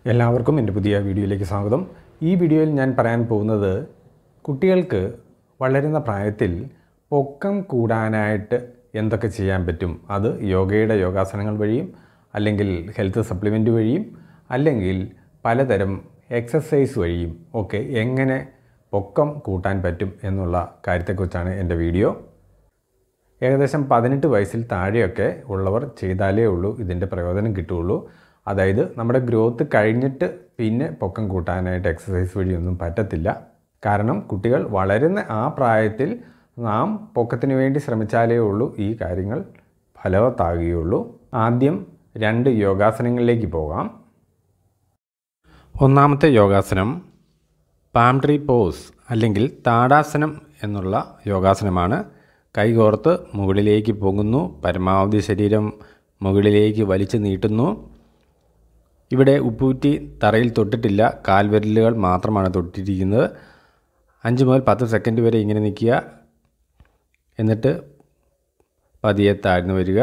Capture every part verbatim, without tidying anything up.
എല്ലാവർക്കും എൻ്റെ പുതിയ വീഡിയോയിലേക്ക് സ്വാഗതം. ഈ വീഡിയോയിൽ ഞാൻ പറയാൻ പോകുന്നത് കുട്ടികൾക്ക് വളരുന്ന പ്രായത്തിൽ പൊക്കം കൂടാനായിട്ട് എന്തൊക്കെ ചെയ്യാൻ പറ്റും. അത് യോഗയുടെ യോഗാസനങ്ങൾ വഴിയും അല്ലെങ്കിൽ ഹെൽത്ത് സപ്ലിമെൻ്റ് വഴിയും അല്ലെങ്കിൽ പലതരം എക്സസൈസ് വഴിയും ഒക്കെ എങ്ങനെ പൊക്കം കൂട്ടാൻ പറ്റും എന്നുള്ള കാര്യത്തെക്കുറിച്ചാണ് എൻ്റെ വീഡിയോ. ഏകദേശം പതിനെട്ട് വയസ്സിൽ താഴെയൊക്കെ ഉള്ളവർ ചെയ്താലേ ഉള്ളൂ ഇതിൻ്റെ പ്രയോജനം കിട്ടുകയുള്ളൂ. അതായത് നമ്മുടെ ഗ്രോത്ത് കഴിഞ്ഞിട്ട് പിന്നെ പൊക്കം കൂട്ടാനായിട്ട് എക്സസൈസ് വഴിയൊന്നും പറ്റത്തില്ല. കാരണം കുട്ടികൾ വളരുന്ന ആ പ്രായത്തിൽ നാം പൊക്കത്തിന് വേണ്ടി ശ്രമിച്ചാലേ ഉള്ളൂ ഈ കാര്യങ്ങൾ ഫലവത്താകുകയുള്ളൂ. ആദ്യം രണ്ട് യോഗാസനങ്ങളിലേക്ക് പോകാം. ഒന്നാമത്തെ യോഗാസനം പാം ട്രീ പോസ് അല്ലെങ്കിൽ താടാസനം എന്നുള്ള യോഗാസനമാണ്. കൈകോർത്ത് മുകളിലേക്ക് പോകുന്നു, പരമാവധി ശരീരം മുകളിലേക്ക് വലിച്ചു നീട്ടുന്നു. ഇവിടെ ഉപ്പൂറ്റി തറയിൽ തൊട്ടിട്ടില്ല, കാൽവിരലുകൾ മാത്രമാണ് തൊട്ടിരിക്കുന്നത്. അഞ്ച് മുതൽ പത്ത് സെക്കൻഡ് വരെ ഇങ്ങനെ നിൽക്കുക. എന്നിട്ട് പതിയെ താഴ്ന്നു വരിക.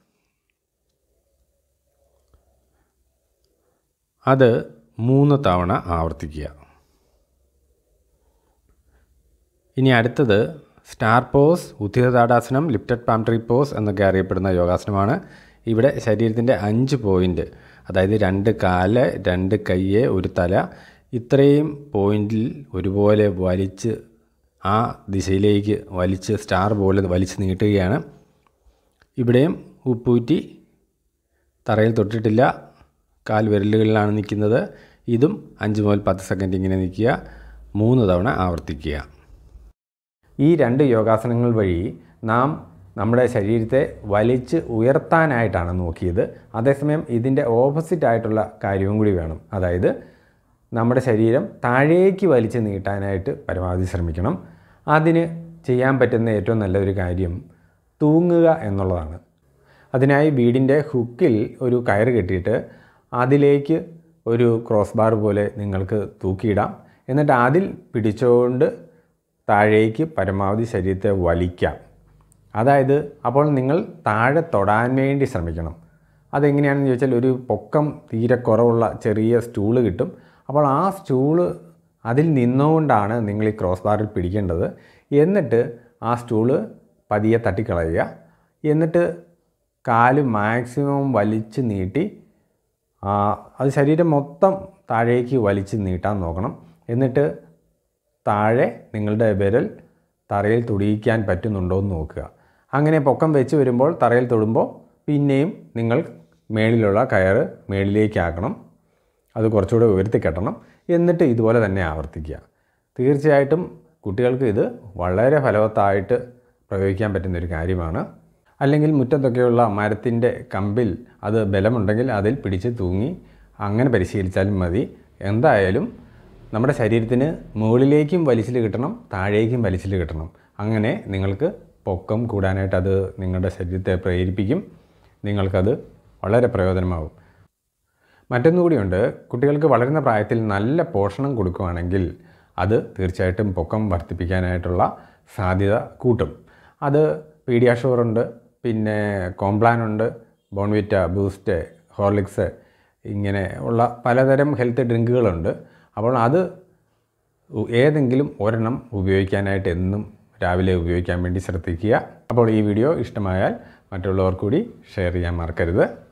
അത് മൂന്ന് തവണ ആവർത്തിക്കുക. ഇനി അടുത്തത് സ്റ്റാർ പോസ്, ഉദ്ധിത താടാസനം, ലിഫ്റ്റഡ് പാം ട്രീ പോസ് എന്നൊക്കെ അറിയപ്പെടുന്ന യോഗാസനമാണ്. ഇവിടെ ശരീരത്തിൻ്റെ അഞ്ച് പോയിൻ്റ്, അതായത് രണ്ട് കാല്, രണ്ട് കയ്യ്, ഒരു തല, ഇത്രയും പോയിൻറ്റിൽ ഒരുപോലെ വലിച്ച് ആ ദിശയിലേക്ക് വലിച്ച് സ്റ്റാർ പോലെ വലിച്ച് നീട്ടുകയാണ്. ഇവിടെയും ഉപ്പൂറ്റി തറയിൽ തൊട്ടിട്ടില്ല, കാൽ വിരലുകളിലാണ് നിൽക്കുന്നത്. ഇതും അഞ്ച് മുതൽ പത്ത് സെക്കൻഡ് ഇങ്ങനെ നിൽക്കുക, മൂന്ന് തവണ ആവർത്തിക്കുക. ഈ രണ്ട് യോഗാസനങ്ങൾ വഴി നാം നമ്മുടെ ശരീരത്തെ വലിച്ച് ഉയർത്താനായിട്ടാണ് നോക്കിയത്. അതേസമയം ഇതിൻ്റെ ഓപ്പോസിറ്റ് ആയിട്ടുള്ള കാര്യവും കൂടി വേണം. അതായത് നമ്മുടെ ശരീരം താഴേക്ക് വലിച്ച് നീട്ടാനായിട്ട് പരമാവധി ശ്രമിക്കണം. അതിന് ചെയ്യാൻ പറ്റുന്ന ഏറ്റവും നല്ലൊരു കാര്യം തൂങ്ങുക എന്നുള്ളതാണ്. അതിനായി വീടിൻ്റെ ഹുക്കിൽ ഒരു കയറ് കെട്ടിയിട്ട് അതിലേക്ക് ഒരു ക്രോസ് ബാർ പോലെ നിങ്ങൾക്ക് തൂക്കിയിടാം. എന്നിട്ട് അതിൽ പിടിച്ചുകൊണ്ട് താഴേക്ക് പരമാവധി ശരീരത്തെ വലിക്കാം. അതായത് അപ്പോൾ നിങ്ങൾ താഴെ തൊടാൻ വേണ്ടി ശ്രമിക്കണം. അതെങ്ങനെയാണെന്ന് ചോദിച്ചാൽ, ഒരു പൊക്കം തീരെ കുറവുള്ള ചെറിയ സ്റ്റൂള് കിട്ടും. അപ്പോൾ ആ സ്റ്റൂള് അതിൽ നിന്നുകൊണ്ടാണ് നിങ്ങൾ ഈ ക്രോസ് ബാറിൽ പിടിക്കേണ്ടത്. എന്നിട്ട് ആ സ്റ്റൂള് പതിയെ തട്ടിക്കളയുക. എന്നിട്ട് കാല് മാക്സിമം വലിച്ച് നീട്ടി അത് ശരീരം മൊത്തം താഴേക്ക് വലിച്ച് നീട്ടാൻ നോക്കണം. എന്നിട്ട് താഴെ നിങ്ങളുടെ വിരൽ തറയിൽ തൊടിയിക്കാൻ പറ്റുന്നുണ്ടോ എന്ന് നോക്കുക. അങ്ങനെ പൊക്കം വെച്ച് വരുമ്പോൾ തറയിൽ തൊടുമ്പോൾ പിന്നെയും നിങ്ങൾ മേളിലുള്ള കയറ് മേളിലേക്കാക്കണം. അത് കുറച്ചുകൂടെ ഉയർത്തി കെട്ടണം. എന്നിട്ട് ഇതുപോലെ തന്നെ ആവർത്തിക്കുക. തീർച്ചയായിട്ടും കുട്ടികൾക്ക് ഇത് വളരെ ഫലവത്തായിട്ട് പ്രയോഗിക്കാൻ പറ്റുന്നൊരു കാര്യമാണ്. അല്ലെങ്കിൽ മുറ്റത്തൊക്കെയുള്ള മരത്തിൻ്റെ കമ്പിൽ അത് ബലമുണ്ടെങ്കിൽ അതിൽ പിടിച്ച് തൂങ്ങി അങ്ങനെ പരിശീലിച്ചാലും മതി. എന്തായാലും നമ്മുടെ ശരീരത്തിന് മുകളിലേക്കും വലിച്ചിൽ കിട്ടണം, താഴേക്കും വലിച്ചിൽ കിട്ടണം. അങ്ങനെ നിങ്ങൾക്ക് പൊക്കം കൂടാനായിട്ട് അത് നിങ്ങളുടെ ശരീരത്തെ പ്രേരിപ്പിക്കും. നിങ്ങൾക്കത് വളരെ പ്രയോജനമാകും. മറ്റൊന്നുകൂടിയുണ്ട്, കുട്ടികൾക്ക് വളരുന്ന പ്രായത്തിൽ നല്ല പോഷണം കൊടുക്കുകയാണെങ്കിൽ അത് തീർച്ചയായിട്ടും പൊക്കം വർദ്ധിപ്പിക്കാനായിട്ടുള്ള സാധ്യത കൂട്ടും. അത് പീഡിയാഷുർ ഉണ്ട്, പിന്നെ കോംപ്ലാൻ ഉണ്ട്, ബോൺവിറ്റ, ബൂസ്റ്റ്, ഹോർലിക്സ്, ഇങ്ങനെ ഉള്ള പലതരം ഹെൽത്ത് ഡ്രിങ്കുകളുണ്ട്. അപ്പോൾ അത് ഏതെങ്കിലും ഒരെണ്ണം ഉപയോഗിക്കാനായിട്ട് എന്നും രാവിലെ ഉപയോഗിക്കാൻ വേണ്ടി ശ്രദ്ധിക്കുക. അപ്പോൾ ഈ വീഡിയോ ഇഷ്ടമായാൽ മറ്റുള്ളവർ കൂടി ഷെയർ ചെയ്യാൻ മറക്കരുത്.